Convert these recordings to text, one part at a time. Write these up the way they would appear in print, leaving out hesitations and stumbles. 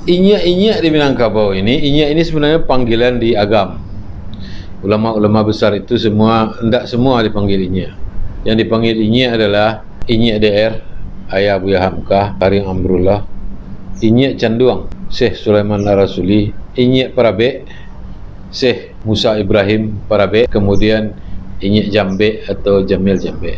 Inyak-inyak di Minangkabau ini, inyak ini sebenarnya panggilan di agam. Ulama-ulama besar itu semua, tidak semua dipanggil inyak. Yang dipanggil inyak adalah Inyak DR, Ayah Buya Hamka, Karim Amrullah, Inyak Canduang, Syekh Sulaiman Ar-Rasuli, Inyak Parabek, Syekh Musa Ibrahim Parabek, kemudian Inyak Jambe atau Jamil Jambe.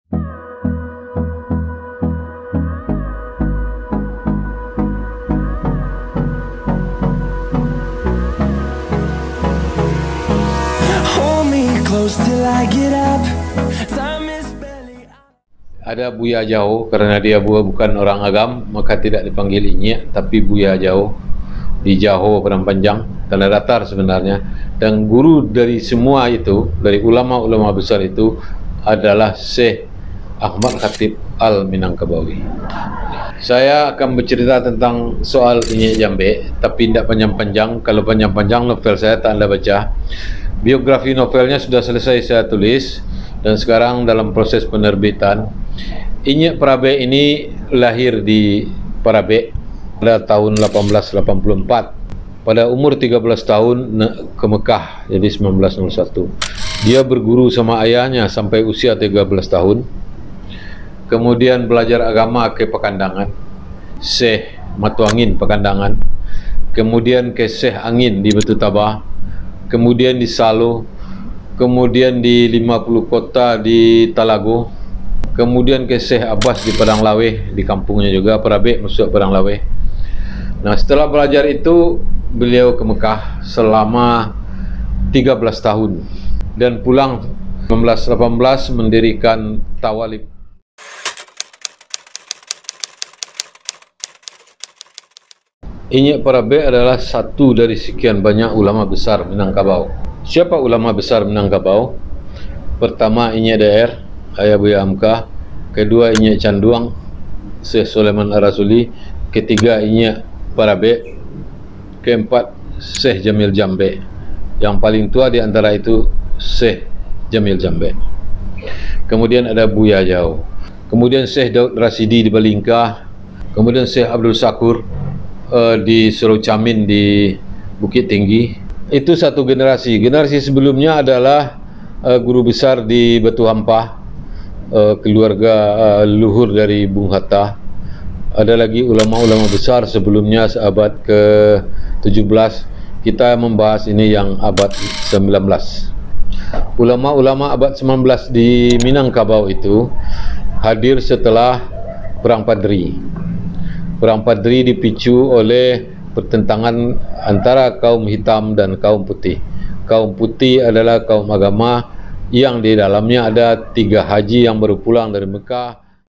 Ada Buya Jauh, karena dia bukan orang agam, maka tidak dipanggil inyak, tapi Buya Jauh di Johor Padang Panjang, tanah datar sebenarnya. Dan guru dari semua itu, dari ulama-ulama besar itu adalah Syekh Ahmad Khatib Al-Minangkabawi. Saya akan bercerita tentang soal Inyak Jambe, tapi tidak panjang-panjang. Kalau panjang-panjang novel saya tak anda baca. Biografi novelnya sudah selesai saya tulis dan sekarang dalam proses penerbitan. Inyak Parabek ini lahir di Parabek pada tahun 1884. Pada umur 13 tahun ke Mekah, jadi 1901. Dia berguru sama ayahnya sampai usia 13 tahun. Kemudian belajar agama ke Pekandangan, Syekh Matuangin Pekandangan. Kemudian ke Syekh Angin di Batu Tabah. Kemudian di Salo. Kemudian di 50 kota di Talago. Kemudian ke Syekh Abbas di Padang Laweh, di kampungnya juga, Parabek masuk Padang Laweh. Nah, setelah belajar itu beliau ke Mekah selama 13 tahun dan pulang 1918 mendirikan Tawalib. Inyak Parabek adalah satu dari sekian banyak ulama besar Minangkabau. Siapa ulama besar Minangkabau? Pertama Inyak DR, Ayah Buya Hamka. Kedua Inyak Canduang, Syekh Sulaiman Ar-Rasuli. Ketiga Inyak Parabek. Keempat Syekh Jamil Jambe. Yang paling tua di antara itu Syekh Jamil Jambe. Kemudian ada Buya Jauh. Kemudian Syekh Daud Rasidi di Balingkah. Kemudian Syekh Abdul Sakur di Serocamin di Bukit Tinggi. Itu satu generasi. Generasi sebelumnya adalah guru besar di Batu Hampah, keluarga luhur dari Bung Hatta. Ada lagi ulama-ulama besar sebelumnya seabad ke-17. Kita membahas ini yang abad 19. Ulama-ulama abad 19 di Minangkabau itu hadir setelah Perang Padri. Perang Padri dipicu oleh pertentangan antara kaum hitam dan kaum putih. Kaum putih adalah kaum agama yang di dalamnya ada 3 haji yang baru pulang dari Mekah.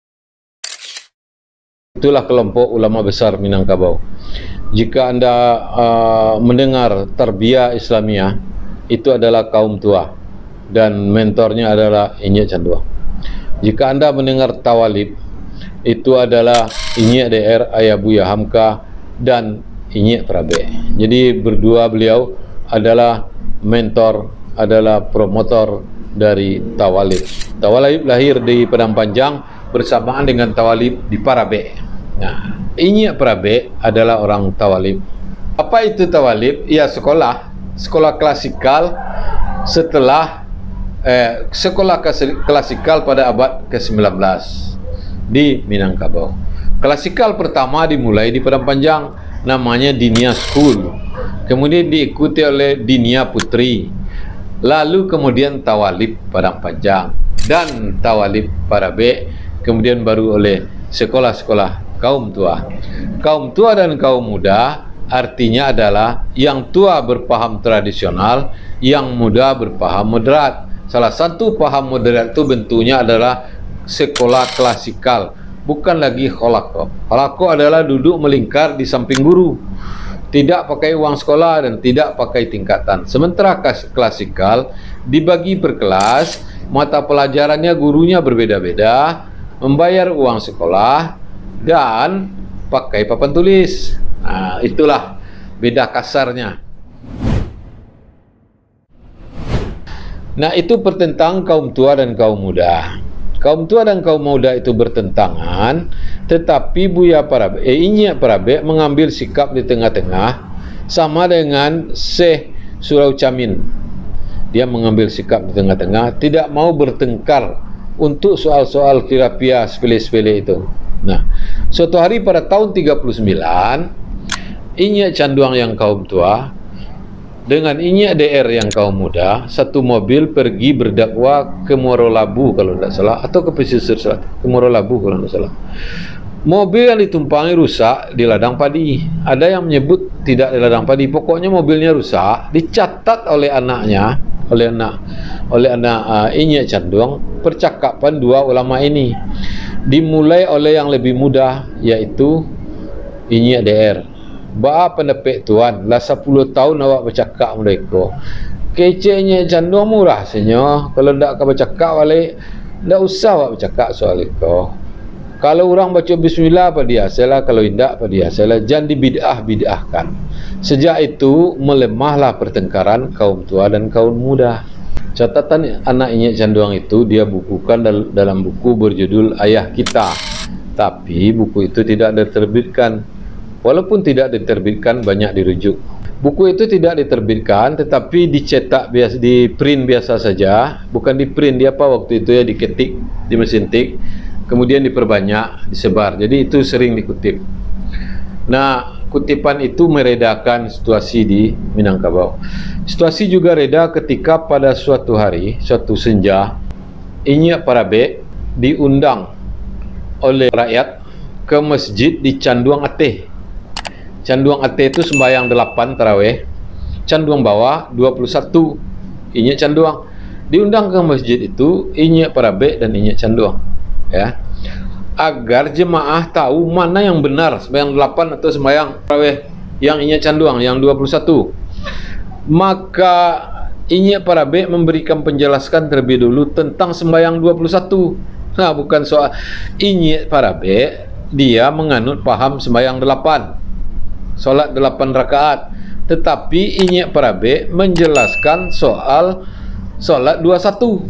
Itulah kelompok ulama besar Minangkabau. Jika anda mendengar tarbiyah Islamiyah, itu adalah kaum tua dan mentornya adalah Inyak Canduang. Jika anda mendengar Tawalib, itu adalah Inyak DR, Ayah Buya Hamka dan Inyak Parabek. Jadi berdua beliau adalah mentor, adalah promotor dari Tawalib. Tawalib lahir di Padang Panjang bersamaan dengan Tawalib di Parabek. Nah, Inyak Parabek adalah orang Tawalib. Apa itu Tawalib? Ya, sekolah klasikal setelah sekolah klasikal pada abad ke-19 di Minangkabau. Klasikal pertama dimulai di Padang Panjang, namanya Dinia School. Kemudian diikuti oleh Dinia Putri. Lalu kemudian Tawalib Padang Panjang dan Tawalib Parabek. Kemudian baru oleh sekolah-sekolah kaum tua. Kaum tua dan kaum muda artinya adalah yang tua berpaham tradisional, yang muda berpaham moderat. Salah satu paham moderat itu bentuknya adalah sekolah klasikal, bukan lagi kholako. Kholako adalah duduk melingkar di samping guru, tidak pakai uang sekolah dan tidak pakai tingkatan. Sementara klasikal dibagi per kelas, mata pelajarannya gurunya berbeda-beda, membayar uang sekolah dan pakai papan tulis. Nah, itulah beda kasarnya. Nah, itu pertentang kaum tua dan kaum muda. Kaum tua dan kaum muda itu bertentangan, tetapi Inye Parabe mengambil sikap di tengah-tengah, sama dengan Syekh Surau Camin. Dia mengambil sikap di tengah-tengah, tidak mau bertengkar untuk soal-soal khilafiyah sepele-sepele itu. Nah, suatu hari pada tahun 39, Inye Canduang yang kaum tua dengan Inye DR yang kaum muda, satu mobil pergi berdakwah ke Muaro Labu kalau tidak salah, atau ke pesisir selatan, ke Muaro Labu kalau tidak salah. Mobil yang ditumpangi rusak di ladang padi. Ada yang menyebut tidak di ladang padi, pokoknya mobilnya rusak. Dicatat oleh anaknya, oleh anak Inye Canduang, percakapan dua ulama ini. Dimulai oleh yang lebih muda, yaitu Inye DR. Ba pendepek tuan, lah 10 tahun awak bercakap mereka. Kecenya Canduang murah senyo. Kalau ndak kau bercakap balik, ndak usah awak bercakap soal itu. Kalau orang baca bismillah apa dia salah, kalau tidak apa dia salah. Jangan dibid'ah-bid'ahkan. Sejak itu melemahlah pertengkaran kaum tua dan kaum muda. Catatan anak Inye Canduang itu dia bukukan dalam buku berjudul Ayah Kita. Tapi buku itu tidak diterbitkan. Walaupun tidak diterbitkan, banyak dirujuk. Buku itu tidak diterbitkan, tetapi dicetak biasa, di print biasa saja. Bukan di print, dia apa waktu itu ya, diketik di mesin tik, kemudian diperbanyak, disebar. Jadi itu sering dikutip. Nah, kutipan itu meredakan situasi di Minangkabau. Situasi juga reda ketika pada suatu hari, suatu senja, Inye Parabe diundang oleh rakyat ke masjid di Canduang Ateh. Canduang Ateh itu sembahyang 8 tarawih, Canduang Bawah 21. Inye Canduang diundang ke masjid itu, Inye Parabe dan Inye Canduang, ya, agar jemaah tahu mana yang benar, sembahyang 8 atau sembahyang tarawih yang Inye Canduang yang 21. Maka Inye Parabe memberikan penjelasan terlebih dulu tentang sembahyang 21. Nah, bukan soal Inye Parabe, dia menganut paham sembahyang 8, solat 8 rakaat, tetapi Inye Parabe menjelaskan soal solat 21.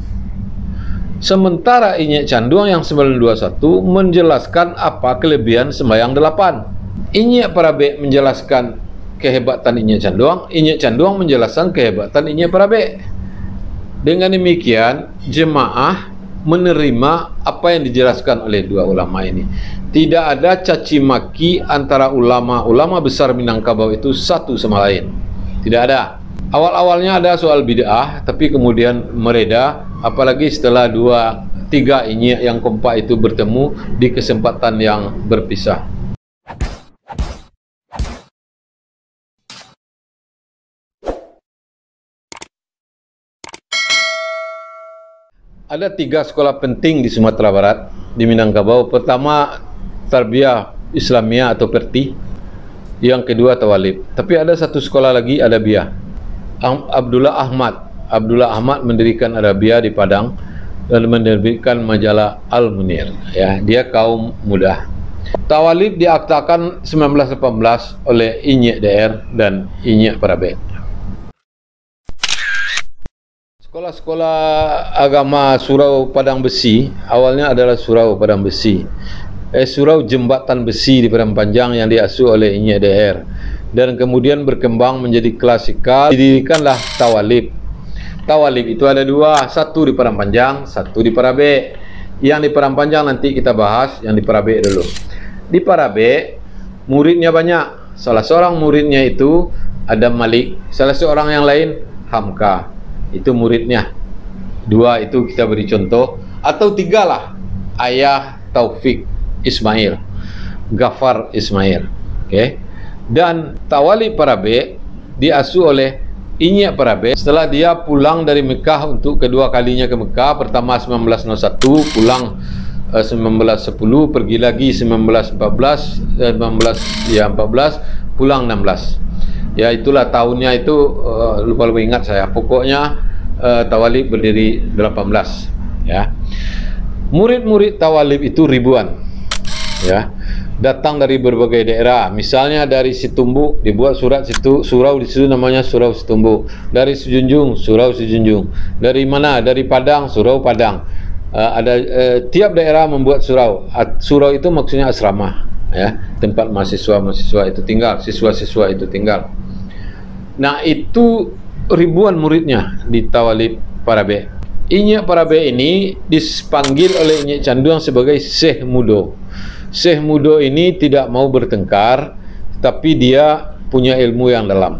Sementara Inye Canduang yang 921 menjelaskan apa kelebihan sembahyang 8. Inye Parabe menjelaskan kehebatan Inye Canduang, Inye Canduang menjelaskan kehebatan Inye Parabe. Dengan demikian jemaah menerima apa yang dijelaskan oleh dua ulama ini. Tidak ada caci maki antara ulama besar Minangkabau itu satu sama lain. Tidak ada. Awal-awalnya ada soal bid'ah, tapi kemudian mereda, apalagi setelah 2-3 Inye yang kompak itu bertemu di kesempatan yang berpisah. Ada 3 sekolah penting di Sumatera Barat, di Minangkabau. Pertama, Tarbiyah Islamiyah atau Perti. Yang kedua, Tawalib. Tapi ada satu sekolah lagi, Adabiyah. Abdullah Ahmad mendirikan Adabiyah di Padang dan menerbitkan majalah Al-Munir. Ya, dia kaum muda. Tawalib diaktakan 1918 oleh Inye DR dan Inye Parabe. Sekolah-sekolah agama Surau Padang Besi awalnya adalah Surau Padang Besi, Surau Jembatan Besi di Padang Panjang yang diasuh oleh Inye DR, dan kemudian berkembang menjadi klasikal. Didirikanlah Tawalib. Tawalib itu ada 2, satu di Padang Panjang, satu di Parabe. Yang di Padang Panjang nanti kita bahas, yang di Parabe dulu. Di Parabe muridnya banyak. Salah seorang muridnya itu Adam Malik, salah seorang yang lain Hamka. Itu muridnya. 2 itu kita beri contoh, atau 3 lah. Ayah Taufik Ismail, Gafar Ismail. Okay. Dan Tawalib Parabe diasuh oleh Inye Parabe setelah dia pulang dari Mekah untuk kedua kalinya ke Mekah. Pertama 1901, pulang 1910, pergi lagi 1914, 14, pulang 16. Ya, itulah tahunnya itu, lupa ingat saya. Pokoknya Tawalib berdiri 18, ya. Murid-murid Tawalib itu ribuan, ya, datang dari berbagai daerah. Misalnya dari Situmbu dibuat surau di situ namanya Surau Situmbu. Dari Sejunjung, Surau Sejunjung. Dari mana? Dari Padang, Surau Padang. Tiap daerah membuat surau. Surau itu maksudnya asrama, ya, tempat mahasiswa itu tinggal, siswa-siswa itu tinggal. Nah, itu ribuan muridnya di Tawalib Parabe. Inyek Parabe ini dipanggil oleh Inyek Canduang sebagai Syekh Mudo. Syekh Mudo ini tidak mau bertengkar, tapi dia punya ilmu yang dalam.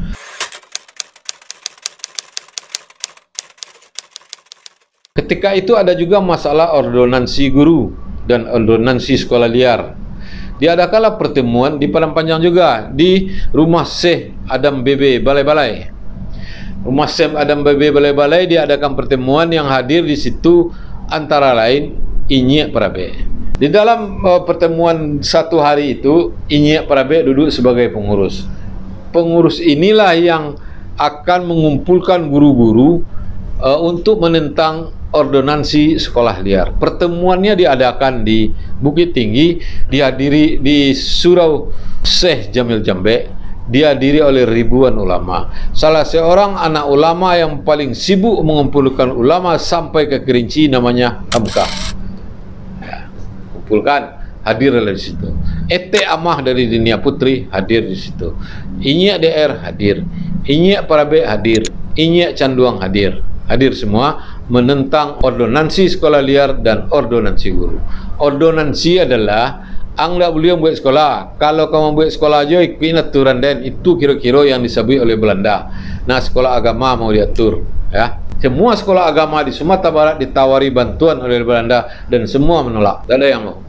Ketika itu ada juga masalah ordonansi guru dan ordonansi sekolah liar. Diadakanlah pertemuan di Padang Panjang juga, di rumah Syekh Adam Bebe Balai-Balai. Rumah Syekh Adam Bebe Balai-Balai diadakan pertemuan, yang hadir di situ antara lain Inyek Parabe. Di dalam pertemuan satu hari itu, Inyek Parabe duduk sebagai pengurus. Pengurus inilah yang akan mengumpulkan guru-guru untuk menentang ordonansi sekolah liar. Pertemuannya diadakan di Bukit Tinggi, dihadiri di Surau Syekh Jamil Jambe, dihadiri oleh ribuan ulama. Salah seorang anak ulama yang paling sibuk mengumpulkan ulama sampai ke Kerinci namanya Hamka. Ya, kumpulkan, hadir di situ. Ete Amah dari Dunia Putri hadir di situ. Inyek DR hadir, Inyek Parabe hadir, Inyek Canduang hadir. Hadir semua menentang ordonansi sekolah liar dan ordonansi guru. Ordonansi adalah anda boleh buat sekolah. Kalau kamu buat sekolah aja ikutin aturan, dan itu kira-kira yang disabui oleh Belanda. Nah, sekolah agama mau diatur, ya. Semua sekolah agama di Sumatera Barat ditawari bantuan oleh Belanda dan semua menolak. Tak ada yang mau.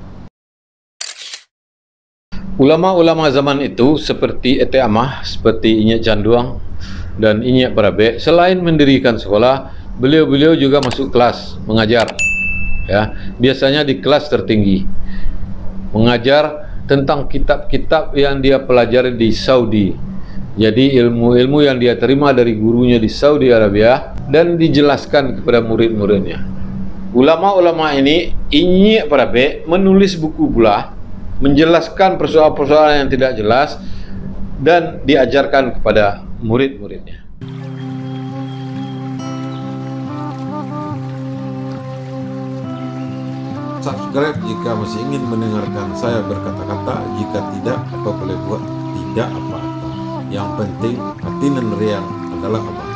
Ulama-ulama zaman itu seperti Ete Amah, seperti Inyek Canduang dan Inyek Parabe, selain mendirikan sekolah, beliau-beliau juga masuk kelas mengajar, ya, biasanya di kelas tertinggi, mengajar tentang kitab-kitab yang dia pelajari di Saudi. Jadi ilmu-ilmu yang dia terima dari gurunya di Saudi Arabia dan dijelaskan kepada murid-muridnya. Ulama-ulama ini, Inyek Parabe menulis buku pula menjelaskan persoalan-persoalan yang tidak jelas dan diajarkan kepada murid-muridnya. Subscribe jika masih ingin mendengarkan saya berkata-kata. Jika tidak, apa boleh buat, tidak apa-apa. Yang penting hati dan riang adalah apa.